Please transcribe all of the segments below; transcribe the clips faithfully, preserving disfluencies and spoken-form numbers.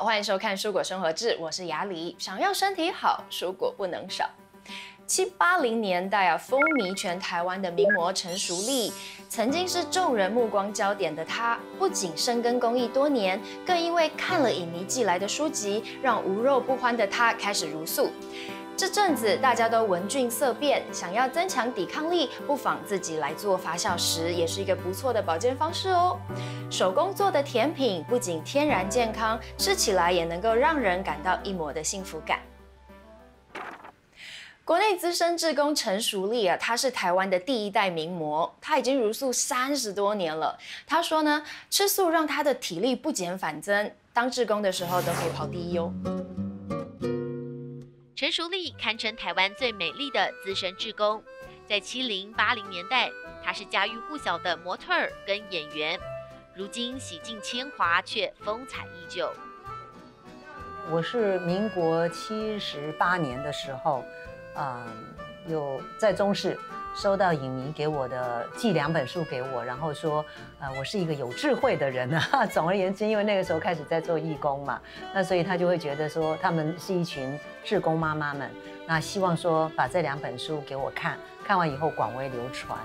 好，欢迎收看《蔬果生活志》，我是雅里。想要身体好，蔬果不能少。七八零年代啊，风靡全台湾的名模陈淑丽，曾经是众人目光焦点的她，不仅深耕公益多年，更因为看了影迷寄来的书籍，让无肉不欢的她开始茹素。这阵子大家都闻讯色变，想要增强抵抗力，不妨自己来做发酵食，也是一个不错的保健方式哦。手工做的甜品不仅天然健康，吃起来也能够让人感到一抹的幸福感。国内资深志工陈淑丽啊，她是台湾的第一代名模，她已经茹素三十多年了。她说呢，吃素让她的体力不减反增，当志工的时候都可以跑第一哦。 陈淑丽堪称台湾最美丽的资深志工，在七零八零年代，她是家喻户晓的模特儿跟演员，如今洗尽铅华，却风采依旧。 我是民国七十八年的时候，呃，有在中视收到影迷给我的寄两本书给我，然后说，呃，我是一个有智慧的人啊。总而言之，因为那个时候开始在做义工嘛，那所以他就会觉得说，他们是一群志工妈妈们，那希望说把这两本书给我看，看完以后广为流传。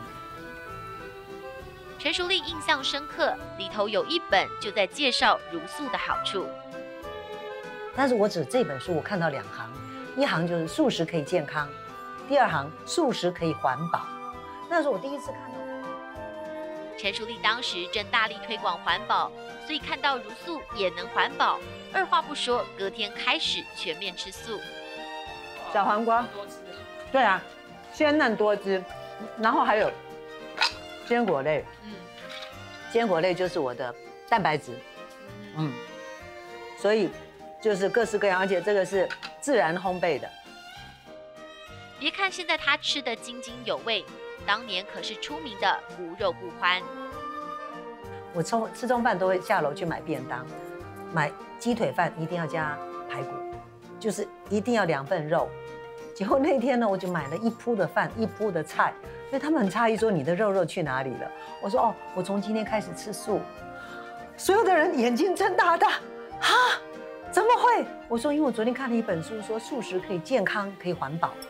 陈淑丽印象深刻，里头有一本就在介绍茹素的好处。 但是我只这本书我看到两行，一行就是素食可以健康。第二行，素食可以环保。那是我第一次看到。 陈淑丽当时正大力推广环保，所以看到茹素也能环保，二话不说，隔天开始全面吃素。 小黄瓜，对啊，鲜嫩多汁，然后还有坚果类，嗯，坚果类就是我的蛋白质，嗯，所以就是各式各样，而且这个是自然烘焙的。 别看现在他吃得津津有味，当年可是出名的无肉不欢。 我中吃中饭都会下楼去买便当，买鸡腿饭一定要加排骨，就是一定要两份肉。结果那天呢，我就买了一铺的饭，一铺的菜，所以他们很诧异说：“你的肉肉去哪里了？”我说：“哦，我从今天开始吃素。”所有的人眼睛睁大大，哈，怎么会？我说：“因为我昨天看了一本书，说素食可以健康，可以环保。”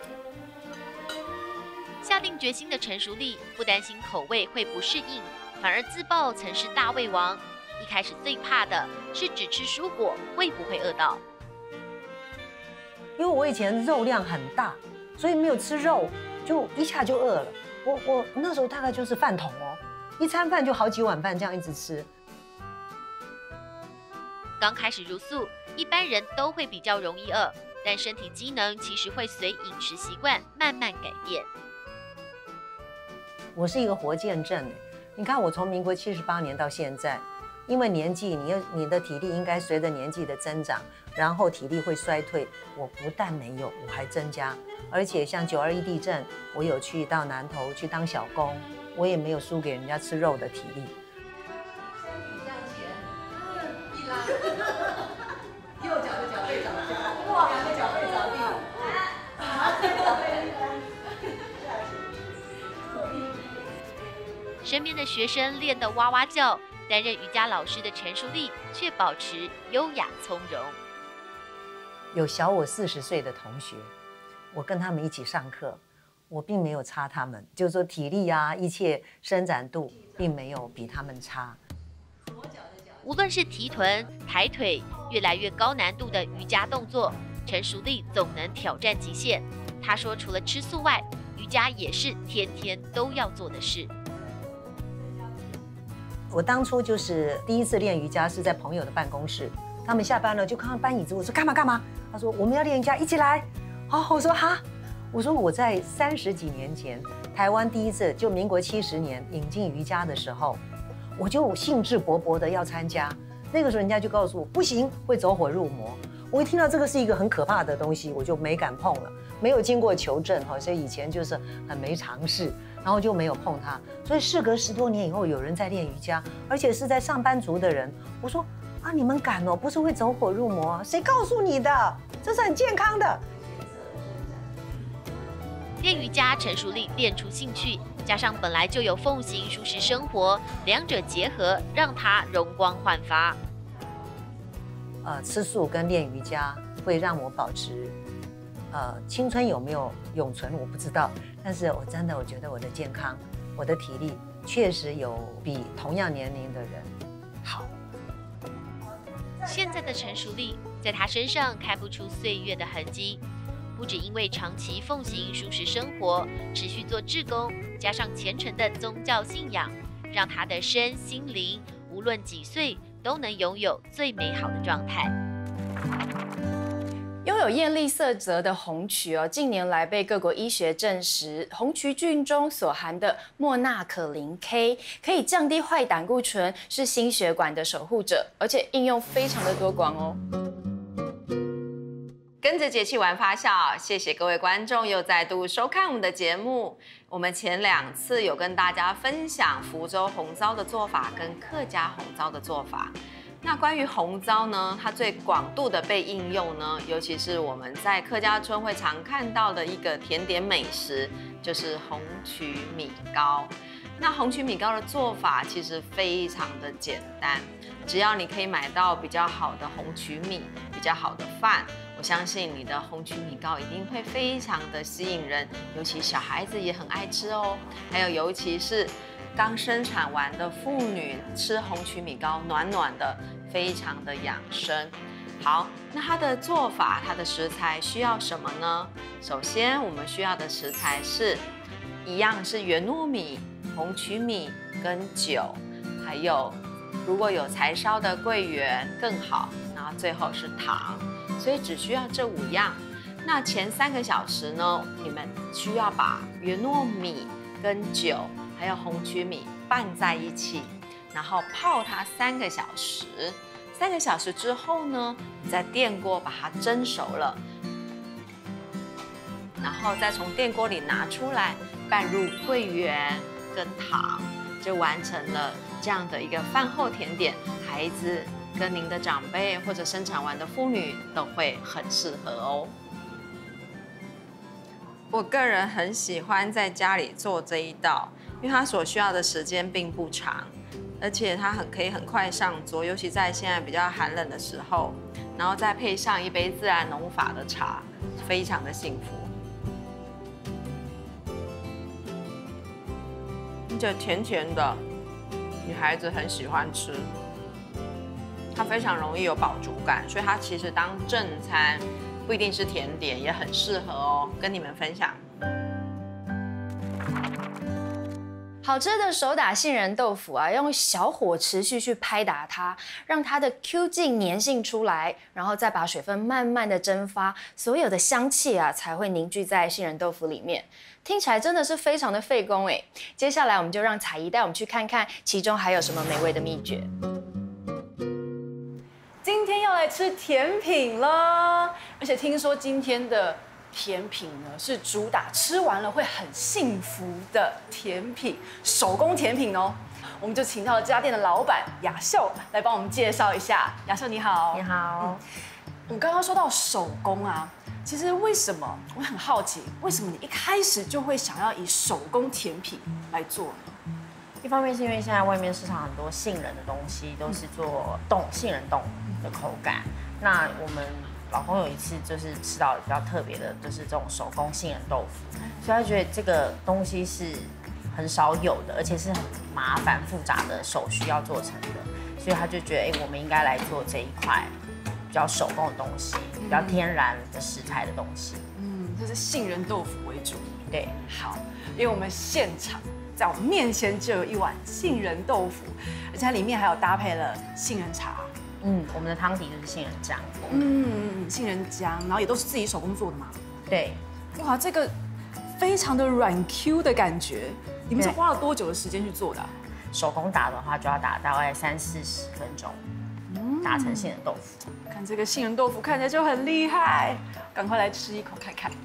下定决心的陈淑丽不担心口味会不适应，反而自曝曾是大胃王。一开始最怕的是只吃蔬果会不会饿到。 因为我以前肉量很大，所以没有吃肉就一下就饿了。我我那时候大概就是饭桶哦，一餐饭就好几碗饭这样一直吃。 刚开始茹素，一般人都会比较容易饿，但身体机能其实会随饮食习惯慢慢改变。 我是一个活见证，你看我从民国七十八年到现在，因为年纪，你你的体力应该随着年纪的增长，然后体力会衰退。我不但没有，我还增加，而且像九二一地震，我有去到南投去当小工，我也没有输给人家吃肉的体力。 身体向前，一拉，右脚的脚背着地，哇，两个脚背着地，啊，脚背。 身边的学生练得哇哇叫，担任瑜伽老师的陈淑丽却保持优雅从容。 有小我四十岁的同学，我跟他们一起上课，我并没有差他们，就是说体力啊，一切伸展度并没有比他们差。 无论是提臀、抬腿，越来越高难度的瑜伽动作，陈淑丽总能挑战极限。她说，除了吃素外，瑜伽也是天天都要做的事。 我当初就是第一次练瑜伽是在朋友的办公室，他们下班了就看到搬椅子，我说干嘛干嘛？他说我们要练瑜伽，一起来。好，我说哈，我说我在三十几年前，台湾第一次就民国七十年引进瑜伽的时候，我就兴致勃勃的要参加。那个时候人家就告诉我不行，会走火入魔。我一听到这个是一个很可怕的东西，我就没敢碰了，没有经过求证哈，所以以前就是很没尝试。然后就没有碰它，所以事隔十多年以后，有人在练瑜伽，而且是在上班族的人。我说啊，你们敢哦，不是会走火入魔？谁告诉你的？这是很健康的。 练瑜伽，陈淑丽练出兴趣，加上本来就有奉行舒适生活，两者结合，让她容光焕发。 呃，吃素跟练瑜伽会让我保持，呃，青春有没有永存我不知道，但是我真的我觉得我的健康，我的体力确实有比同样年龄的人好。 现在的陈淑丽，在她身上看不出岁月的痕迹，不只因为长期奉行素食生活，持续做志工，加上虔诚的宗教信仰，让她的身心灵无论几岁都能拥有最美好的状态。 拥有艳丽色泽的红曲哦，近年来被各国医学证实，红曲菌中所含的莫纳可林 K 可以降低坏胆固醇，是心血管的守护者，而且应用非常的多广哦。跟着节气玩发酵，谢谢各位观众又再度收看我们的节目。我们前两次有跟大家分享福州红糟的做法跟客家红糟的做法。那关于红糟呢，它最广度的被应用呢，尤其是我们在客家村会常看到的一个甜点美食，就是红曲米糕。那红曲米糕的做法其实非常的简单，只要你可以买到比较好的红曲米，比较好的饭，我相信你的红曲米糕一定会非常的吸引人，尤其小孩子也很爱吃哦。还有尤其是刚生产完的妇女吃红曲米糕，暖暖的，非常的养生。好，那它的做法，它的食材需要什么呢？首先，我们需要的食材是一样是原糯米、红曲米跟酒，还有如果有柴烧的桂圆更好，然后最后是糖，所以只需要这五样。那前三个小时呢，你们需要把原糯米跟酒还有红曲米拌在一起，然后泡它三个小时。三个小时之后呢，你在电锅把它蒸熟了，然后再从电锅里拿出来，拌入桂圆跟糖，就完成了这样的一个饭后甜点。孩子跟您的长辈或者生产完的妇女都会很适合哦。我个人很喜欢在家里做这一道，因为它所需要的时间并不长，而且它很可以很快上桌，尤其在现在比较寒冷的时候，然后再配上一杯自然农法的茶，非常的幸福。这甜甜的，女孩子很喜欢吃，它非常容易有饱足感，所以它其实当正餐。不一定是甜点，也很适合哦，跟你们分享。好吃的手打杏仁豆腐啊，用小火持续去拍打它，让它的 Q 劲粘性出来，然后再把水分慢慢的蒸发，所有的香气啊才会凝聚在杏仁豆腐里面。听起来真的是非常的费工哎。接下来我们就让彩怡带我们去看看其中还有什么美味的秘诀。 今天要来吃甜品了，而且听说今天的甜品呢是主打吃完了会很幸福的甜品，手工甜品哦。我们就请到了这家店的老板雅秀来帮我们介绍一下。雅秀你好， 你好。 嗯、我们刚刚说到手工啊，其实为什么我很好奇，为什么你一开始就会想要以手工甜品来做呢？ 一方面是因为现在外面市场很多杏仁的东西都是做冻杏仁冻的口感，那我们老公有一次就是吃到比较特别的，就是这种手工杏仁豆腐，所以他觉得这个东西是很少有的，而且是很麻烦复杂的手续要做成的，所以他就觉得，哎，我们应该来做这一块比较手工的东西，比较天然的食材的东西。 嗯，这是杏仁豆腐为主。 对， 好，因为我们现场。在我面前就有一碗杏仁豆腐，而且它里面还有搭配了杏仁茶。 嗯，我们的汤底就是杏仁浆。 嗯，杏仁浆，然后也都是自己手工做的嘛。 对。 哇，这个非常的软 Q 的感觉。你们是花了多久的时间去做的、啊？ 手工打的话就要打大概三四十分钟，打成杏仁豆腐。 看这个杏仁豆腐看起来就很厉害，赶快来吃一口看看。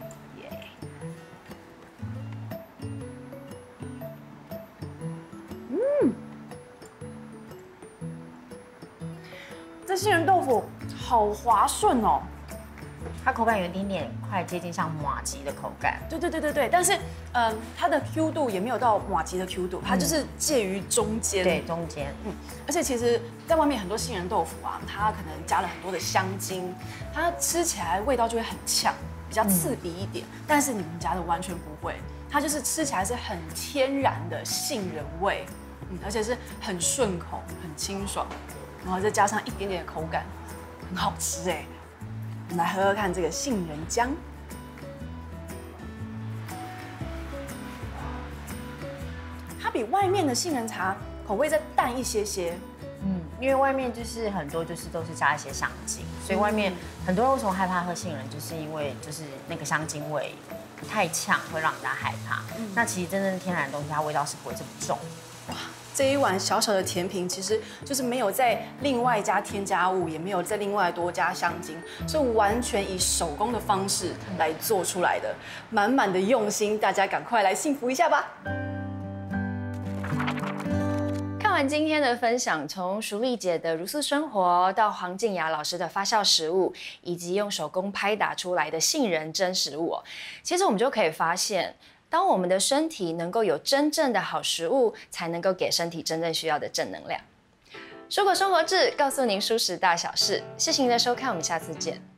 这杏仁豆腐好滑顺哦， 它口感有一点点快接近像麻糬的口感。 对对对对对，但是嗯、呃，它的 Q 度也没有到麻糬的 Q 度，它就是介于中间。 对，中间。 嗯，而且其实在外面很多杏仁豆腐啊，它可能加了很多的香精，它吃起来味道就会很呛，比较刺鼻一点。嗯、但是你们家的完全不会，它就是吃起来是很天然的杏仁味，嗯，而且是很顺口、很清爽，然后再加上一点点的口感，很好吃哎。我们来喝喝看这个杏仁浆。它比外面的杏仁茶口味再淡一些些， 嗯，因为外面就是很多就是都是加一些香精，所以外面很多人为什么害怕喝杏仁，就是因为就是那个香精味太呛，会让人家害怕。嗯、那其实真正天然的东西，它味道是不会这么重。 哇，这一碗小小的甜品其实就是没有再另外加添加物，也没有再另外多加香精，是完全以手工的方式来做出来的，满满的用心，大家赶快来幸福一下吧！ 看完今天的分享，从淑丽姐的如素生活到黄静雅老师的发酵食物，以及用手工拍打出来的杏仁蒸食物，其实我们就可以发现，当我们的身体能够有真正的好食物，才能够给身体真正需要的正能量。蔬果生活志告诉您蔬食大小事，谢谢您的收看，我们下次见。